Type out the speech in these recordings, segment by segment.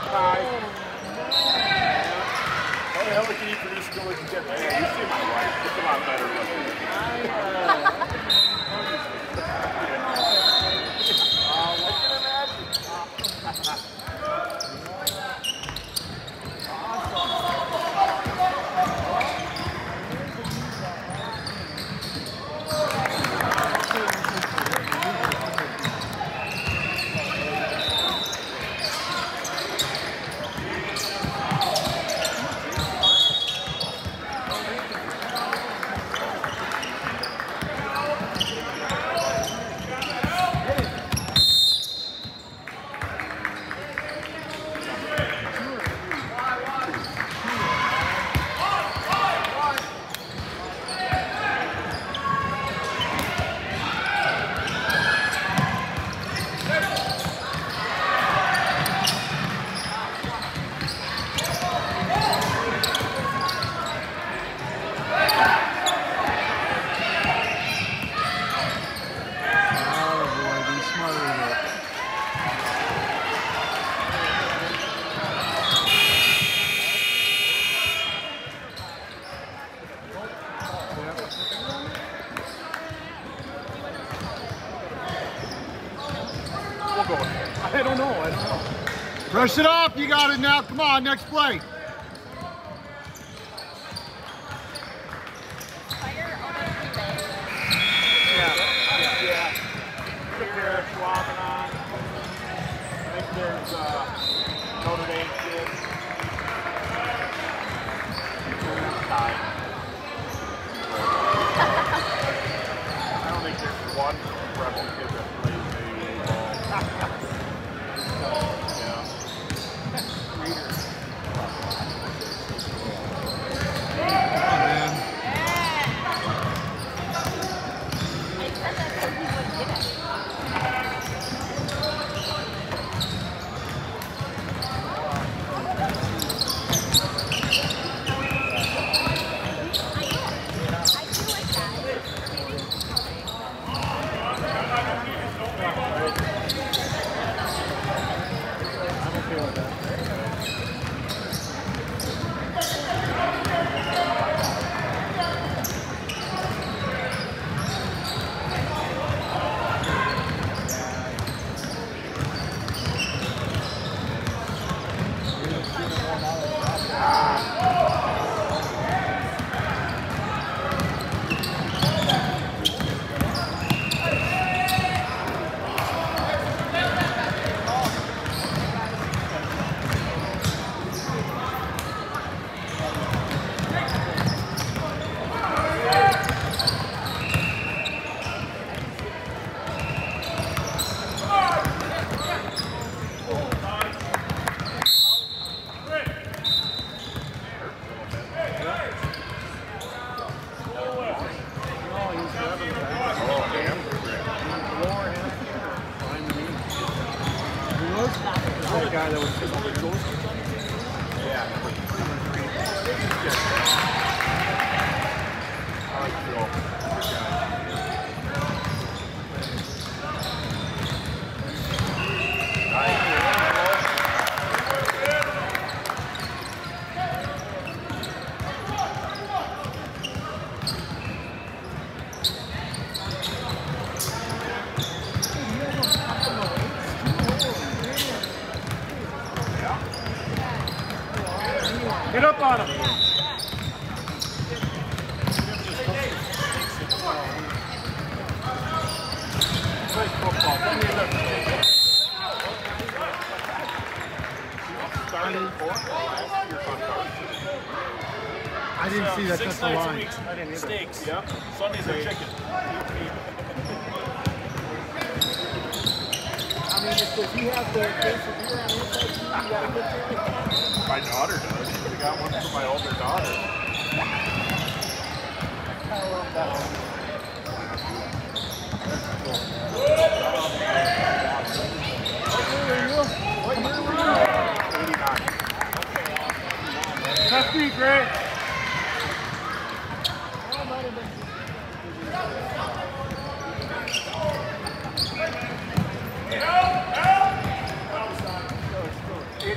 Hi. How the hell can you produce a good get there? You see my wife. It's a lot better looking. I can imagine. I don't know. Brush it off, you got it now. Come on, next play. There's Notre Dame kids. I don't think there's one Rebel kid that plays AAA ball. That guy that was just on the ghost. Yeah, number 3. I like Phil. Good guy. Get up on him. I didn't see that. 6 That's the nights a line. week. I didn't either. Steaks. Yep. Sundays are chicken. I mean, does he have the case of beer on his side? You got a good feeling? My daughter does. I got one for my older daughter. I love that one. What year were you? 89. Tough beat, Greg.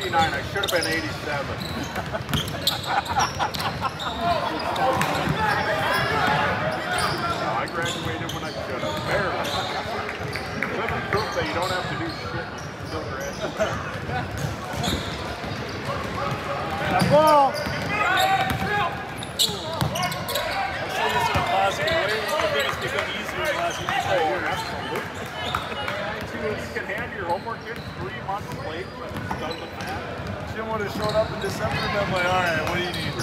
89. I should have been 87. No, I graduated when I should have. Barely. Living proof that you don't have to do shit. You can still graduate. That ball. I'm saying this in a positive way. I think it's become easier in the last few years. You can hand your homework in 3 months late, but it doesn't matter. Jim would have showed up in December and been like, all right, what do you need?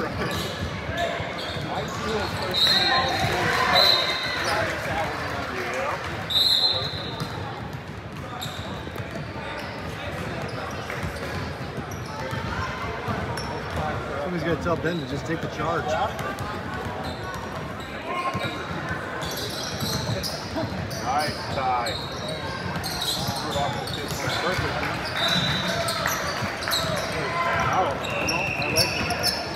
My school is first thing all schools started with Friday, Saturday, Somebody's got to tell Ben to just take the charge. Nice tie. Perfect. I like it.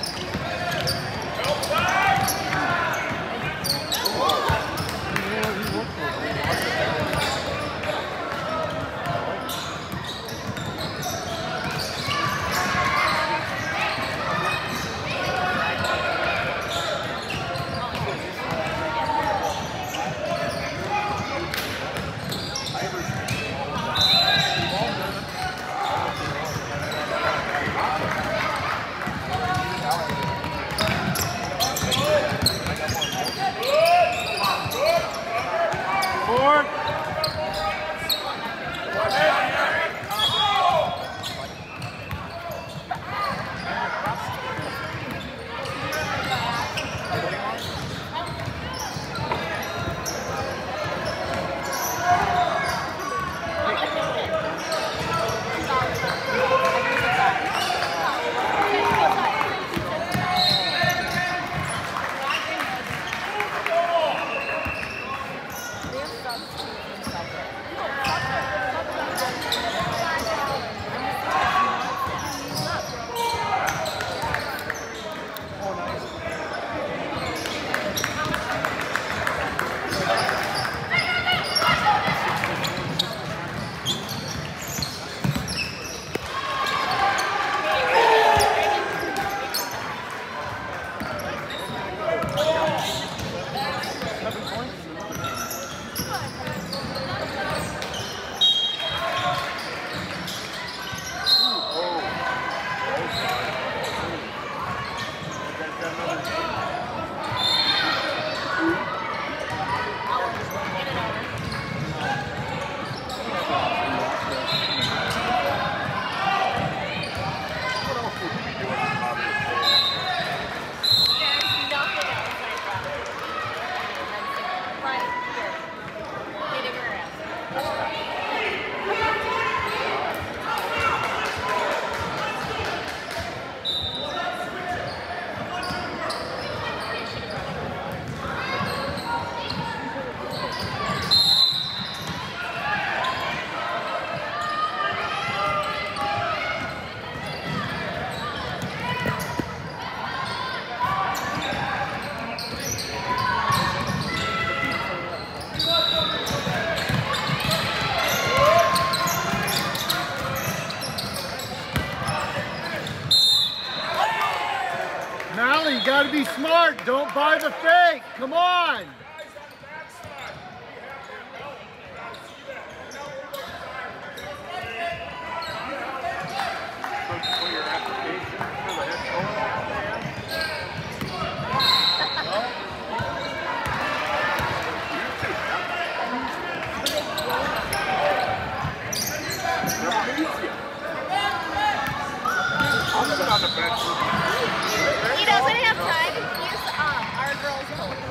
You got to be smart. Don't buy the fake. Come on. On the bench. He doesn't have time. He's our girl's coach.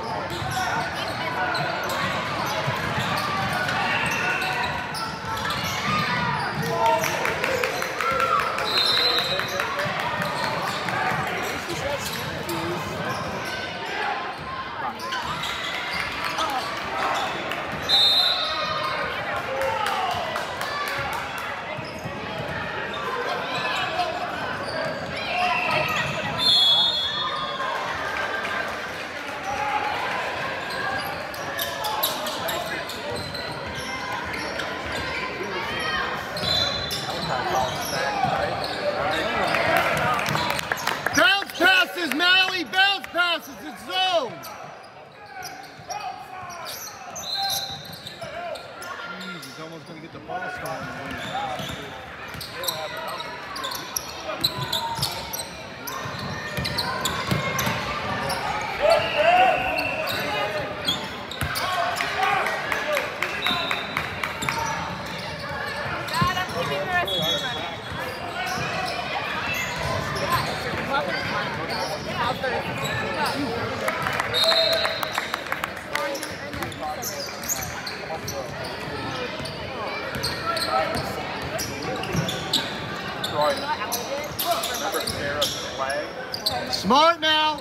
Remember Sarah's flag? Smart now.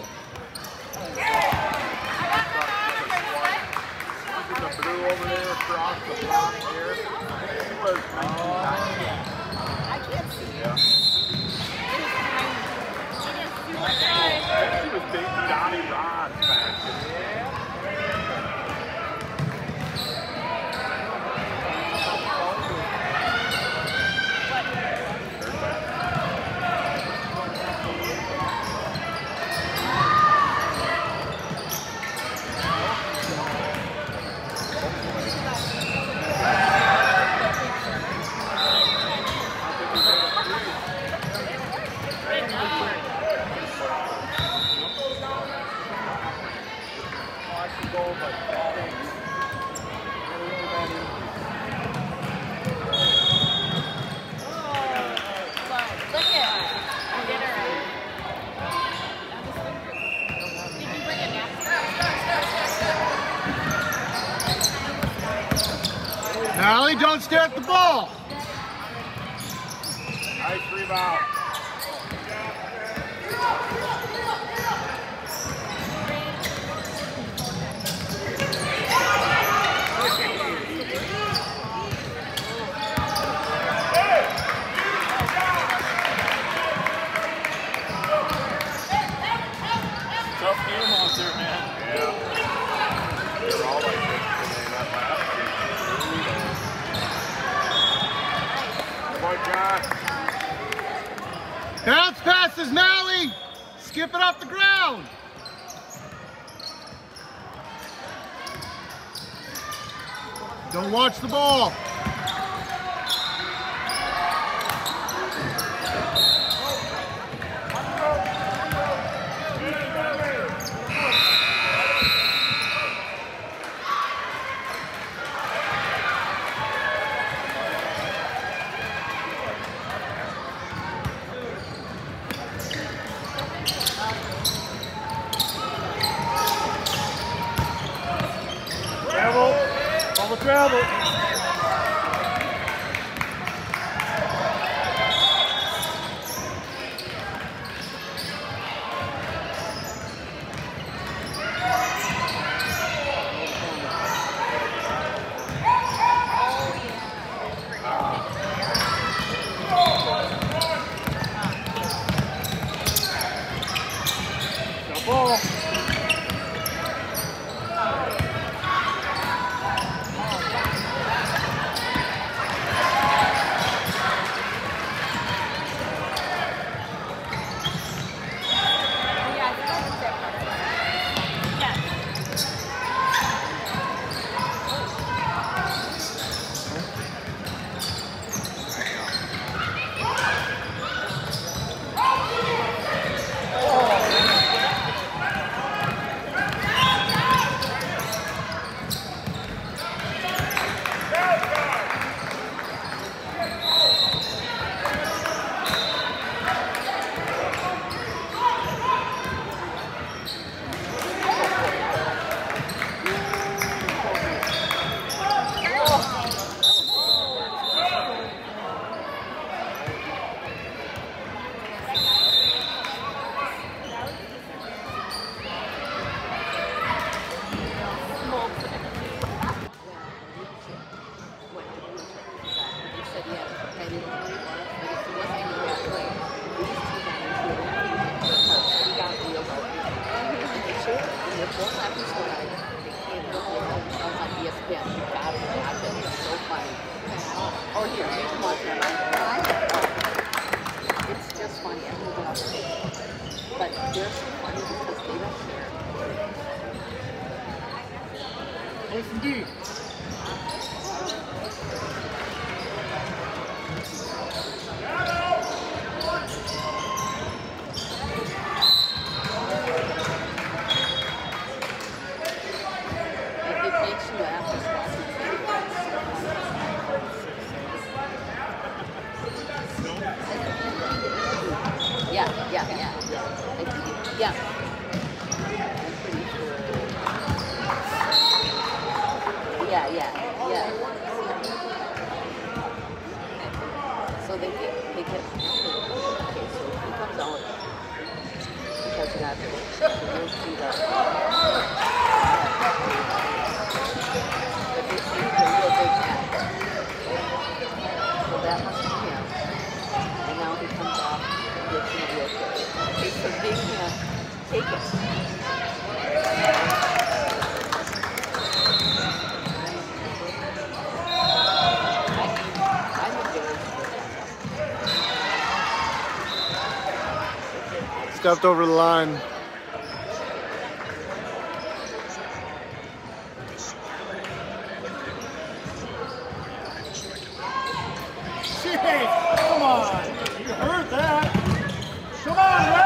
Look at the blue over there across the line here. She was 1990. I can't see. Yeah. She was dating Donnie Ron back. Allie, don't stare at the ball. Nice rebound. Tough game out there, man. Yeah. They're all like this today, that last game. Good boy, John. Bounce passes, Mally. Skip it off the ground. Don't watch the ball. Travel. Ball. Yes, indeed. Yeah. I'm pretty sure. Yeah. So they kept. Okay, so he comes out because he got the real speed up. But they say he's a real big cat. So that must be him. And now he comes off and gets in a wheelchair. Okay, so they can't take it. Stepped over the line. Shit! Come on! You heard that! Come on, ref!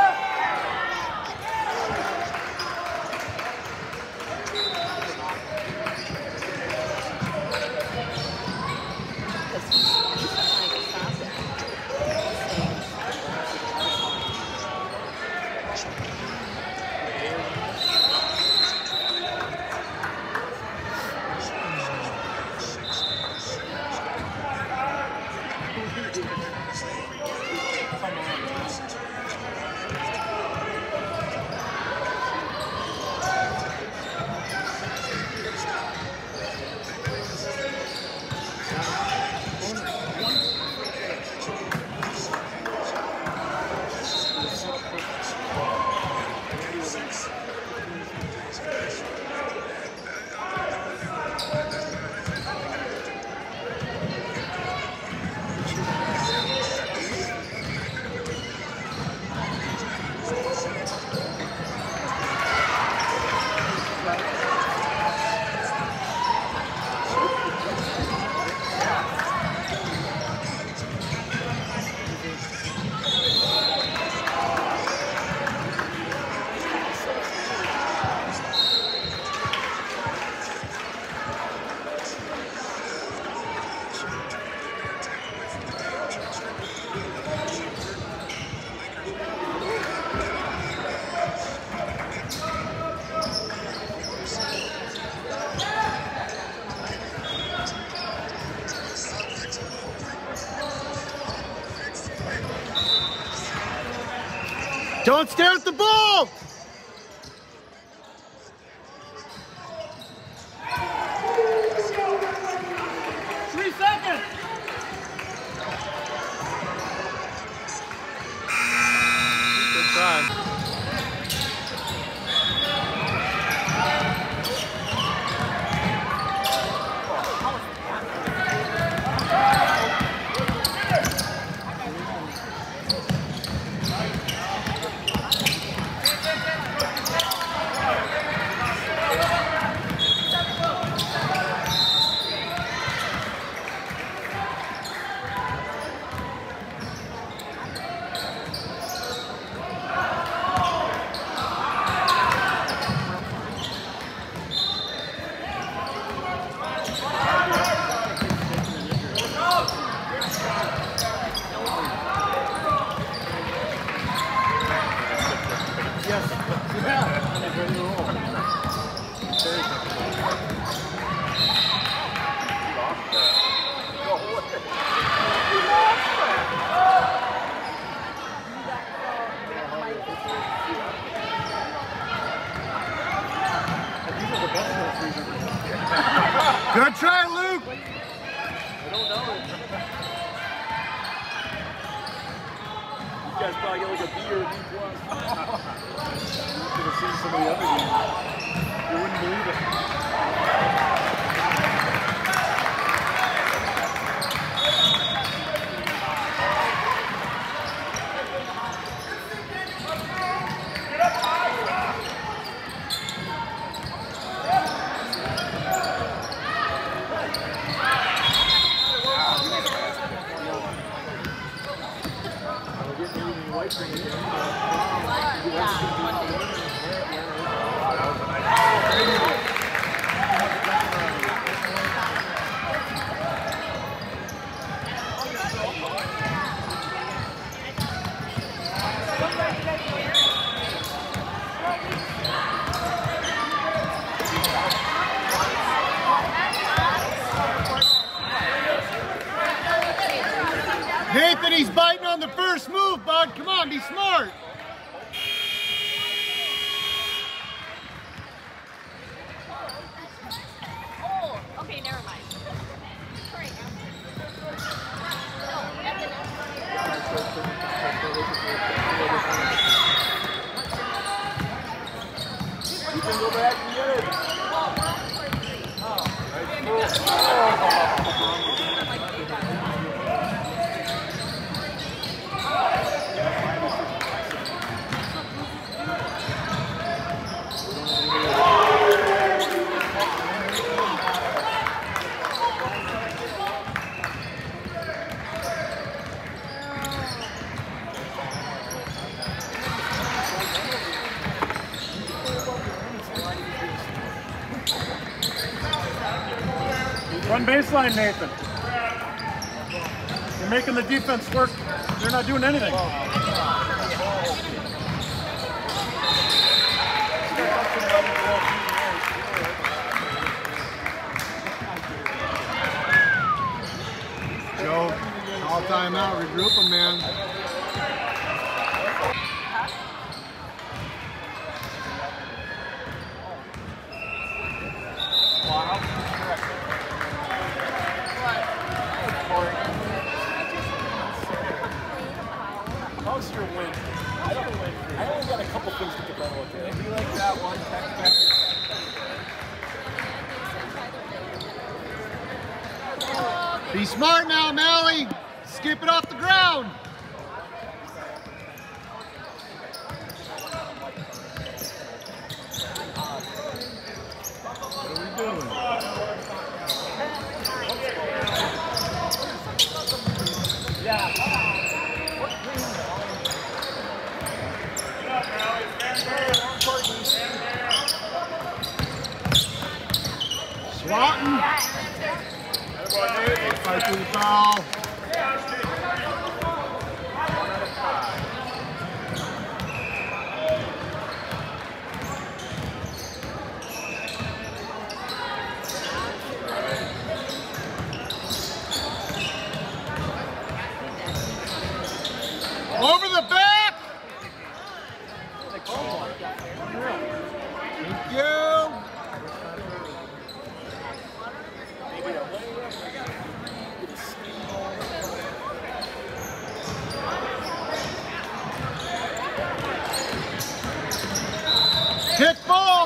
Don't stare at the ball! Good try. Good try, Luke. I don't know. You guys probably get like a B or a B+. You could have seen some of the other games. You wouldn't believe it. on, be smart. Oh, okay, never mind. Sorry. No, that's You can go back and get it. Run baseline, Nathan. You're making the defense work. They're not doing anything. Joe, all timeout, regroup them, man. How's your win? I only got a couple things to get done with it. If you like that one, text message. Be smart now, Mally. Skip it off the ground. What are we doing? Swatting. Fight through the foul. Over the back. Thank you. Kick ball.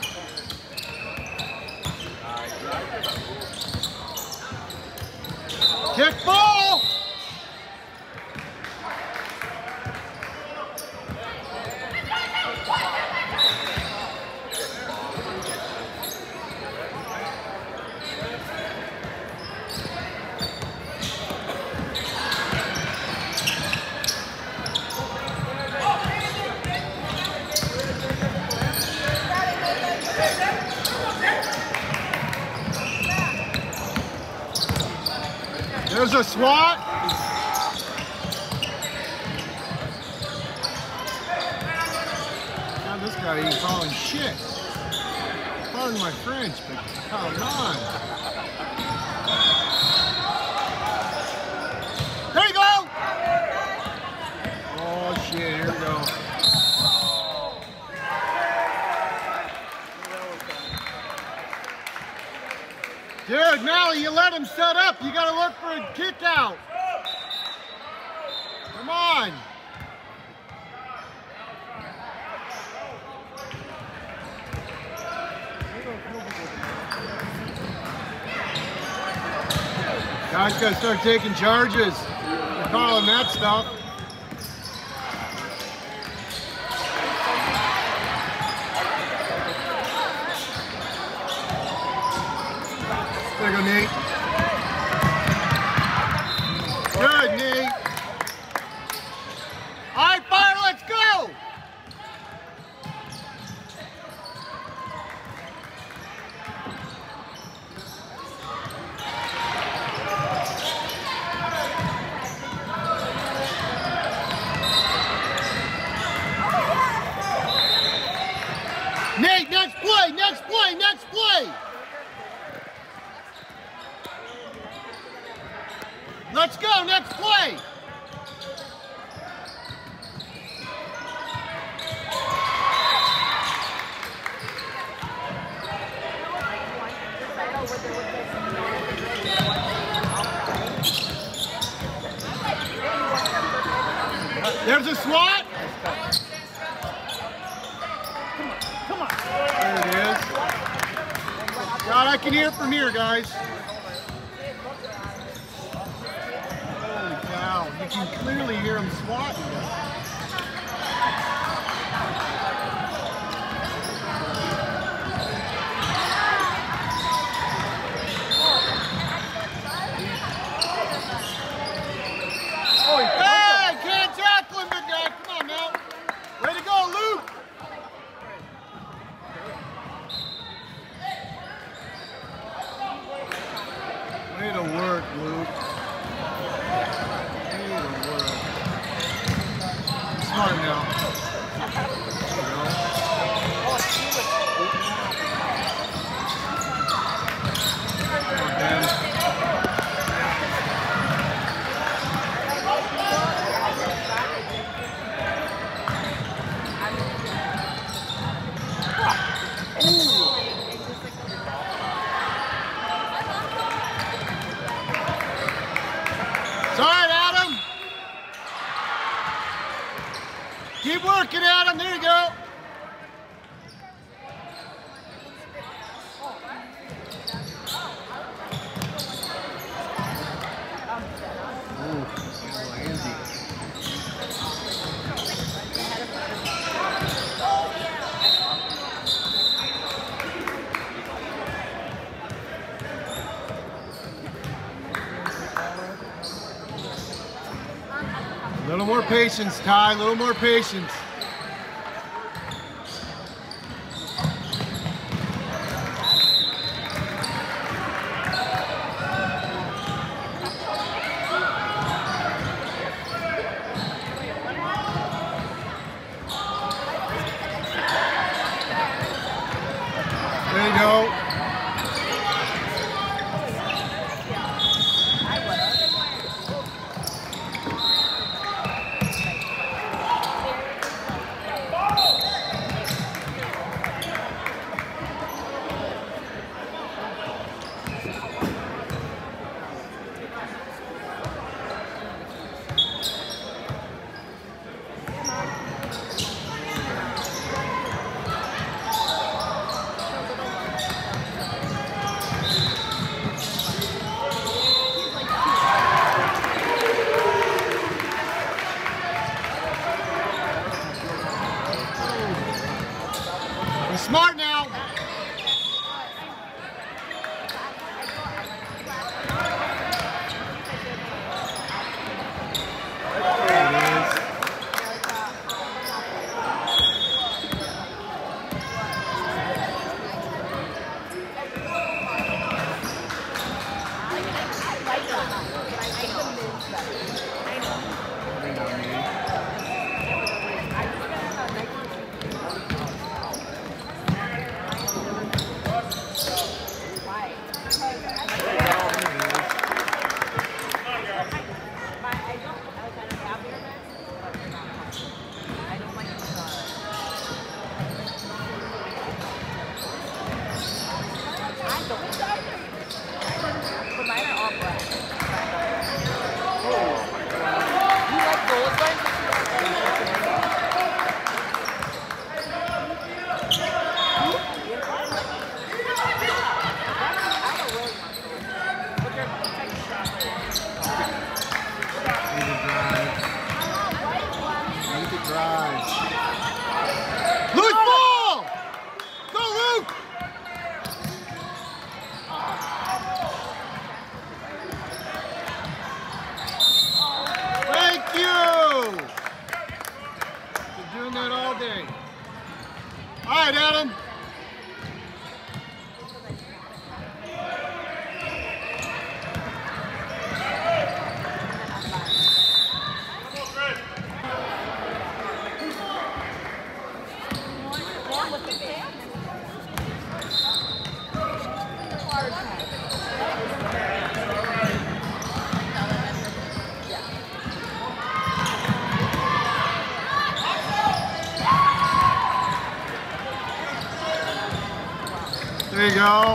Kick ball. There's a swat. Now this guy ain't calling shit. Pardon my French, but come on. There you go. Oh shit, here we go. Dude, Mally, you let him set up. You got to look for a kick out. Come on. Guys got to start taking charges. They're calling that stuff. There you go, Nate. Good, Nate. All right, fire, let's go. Nate, next play, next play, next play. There's a swat. Come on. There it is. God, I can hear it from here, guys. Holy cow. You can clearly hear him swatting. Hey, can't tackle him, big guy. Come on now. Way to go, Luke. Way to work, Luke. Way to work. Smart now. There you go. Come on, Ben. It's all right, Adam. Keep working, Adam. There you go. Ooh, Andy. A little more patience, Ty. A little more patience. There you go. You're smart now. There it is. Luke, ball! Go, Luke! Thank you! Been doing that all day. All right, Adam. There you go.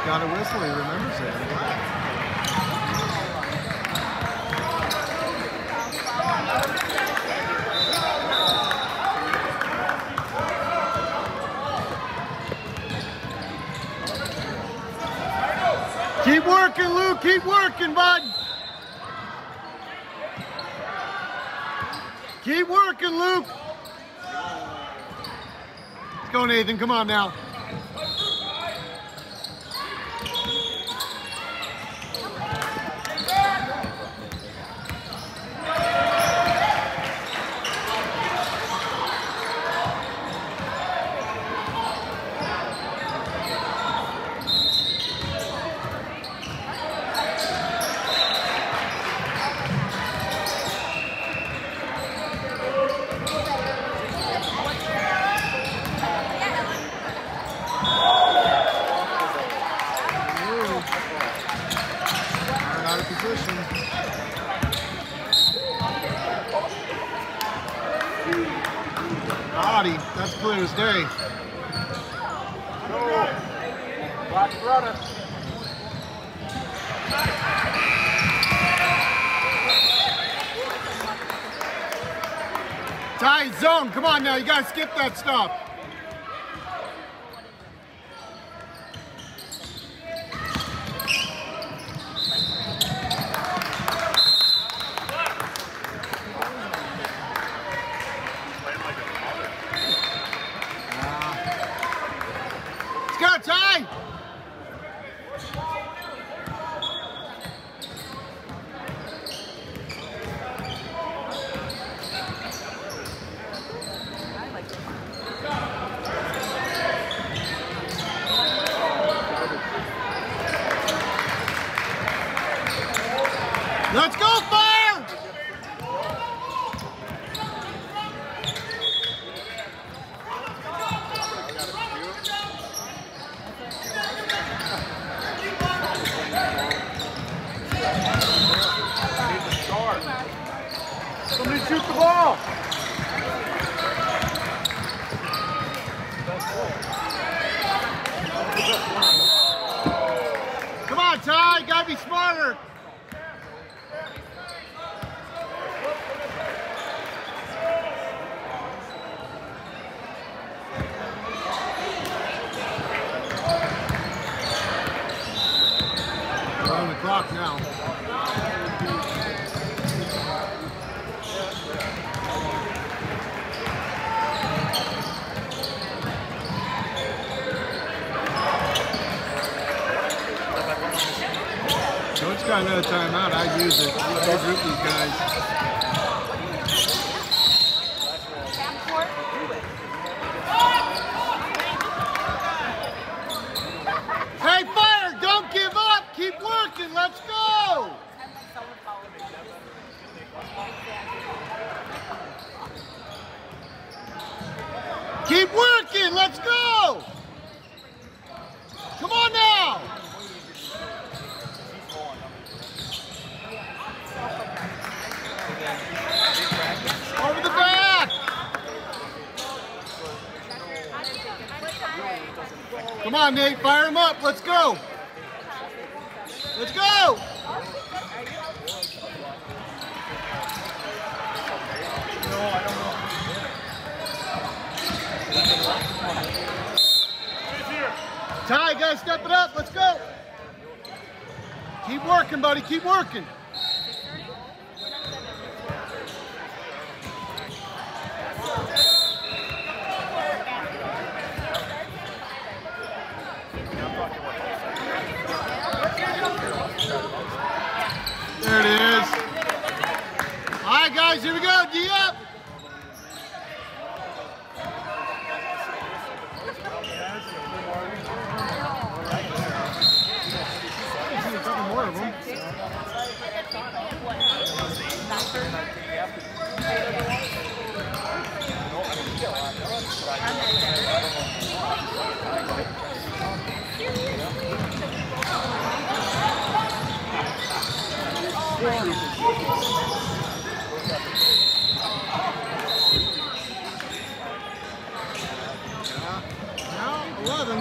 got a whistle, he remembers it. Keep working, Luke. Keep working, bud. Keep working, Luke. Let's go, Nathan. Come on now. Position. Body, that's clear as day. Go. Watch running. Tight zone, come on now, you gotta skip that stuff. Let's go, Ty! Let's go, Fire! Somebody shoot the ball. Come on, Ty, you gotta be smarter. We're on the clock now. Coach got another timeout. I'd use it. Regroup these guys. Hey, Fire, don't give up. Keep working. Let's go. Keep working. Let's go. Come on now. Over the back! Come on, Nate, fire him up. Let's go. Let's go. Ty, guys, step it up. Let's go. Keep working, buddy. Keep working. There it is. All right, guys, here we go. D up. There's a couple more of them. 11.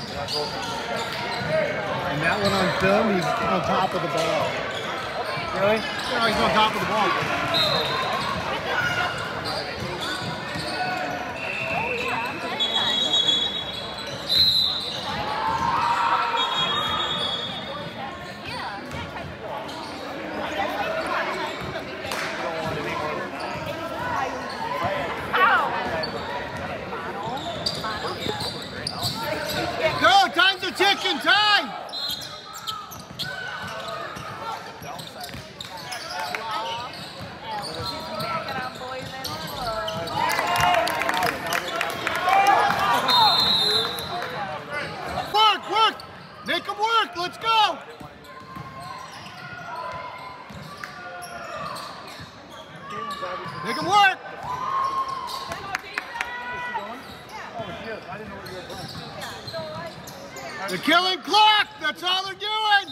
And that one on film, he's on top of the ball. Really? Yeah, he's on top of the ball. Go, time's a ticking, time! Work, work! Make them work, let's go! Make them work! They're killing clock, that's all they're doing!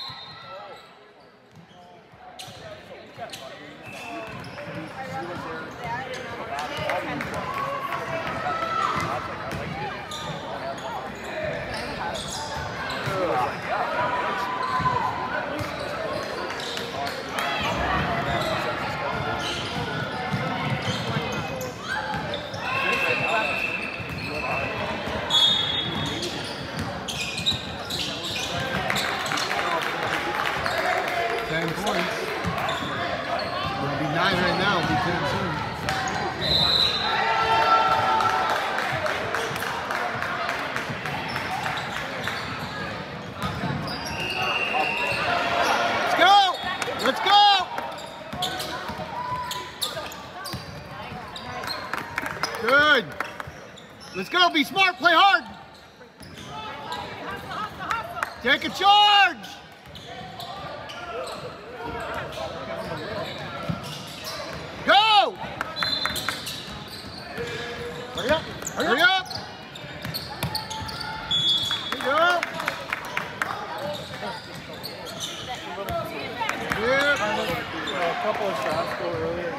Right now, it'll be 10 soon. Let's go! Let's go! Good. Let's go. Be smart. Play hard. Take a charge. Go! Hurry up! Hurry up! There you go! A couple of shots go earlier.